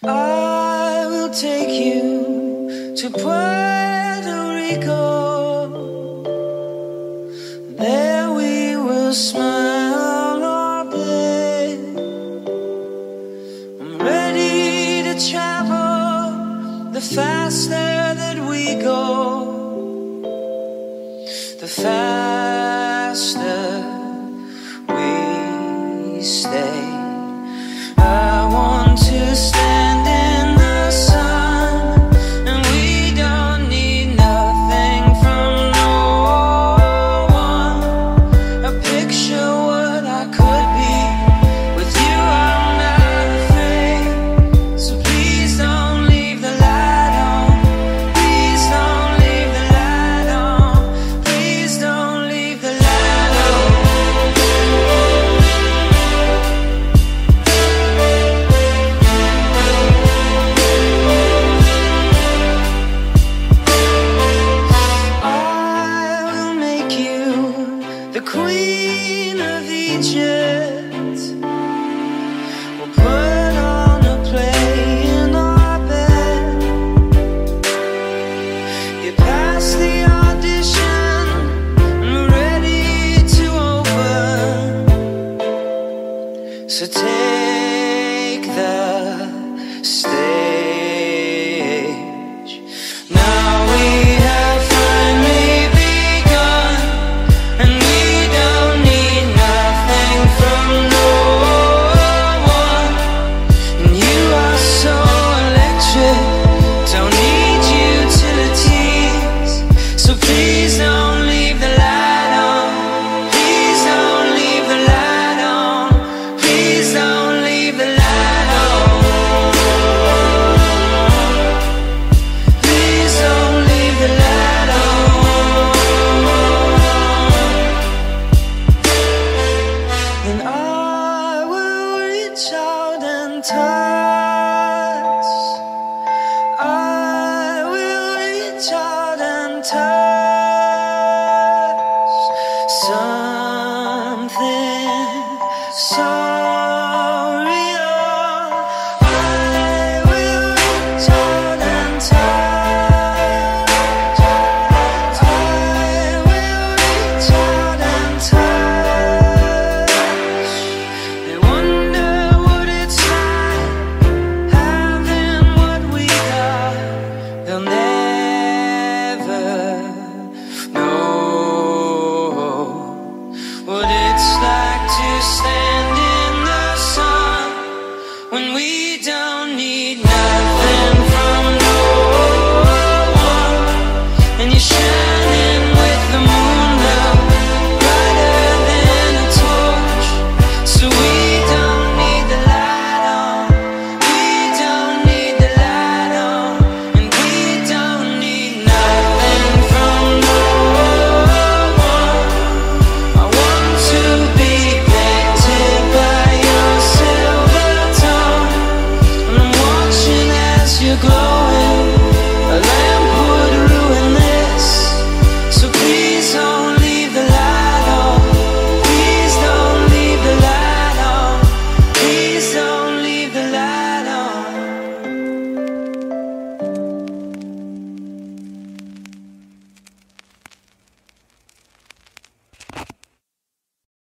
I will take you to Puerto Rico. There we will smile all day. I'm ready to travel. The faster that we go, the faster we stay. I want to stand in the sun, and we don't need nothing from no one. I picture what I could be. With you I'm not afraid. So please don't leave the light on. Please don't leave the light on. Please don't leave the light on. The Queen of Egypt will put on a play in our bed. You passed the audition and we're ready to open. So take the stage. Now we have finally begun, and we don't need nothing from no one. And you are so electric, don't need utilities. So please don't leave the light on. Please don't leave the light on. Please don't leave the light on. Please don't leave the light on. Then I will reach out and touch